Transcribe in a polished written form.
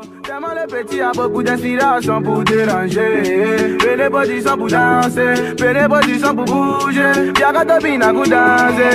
Tellement le petit a beaucoup d'inspiration pour déranger. Fais des positions pour danser, fais des positions pour bouger. Y'a qu'à te bina pour danser.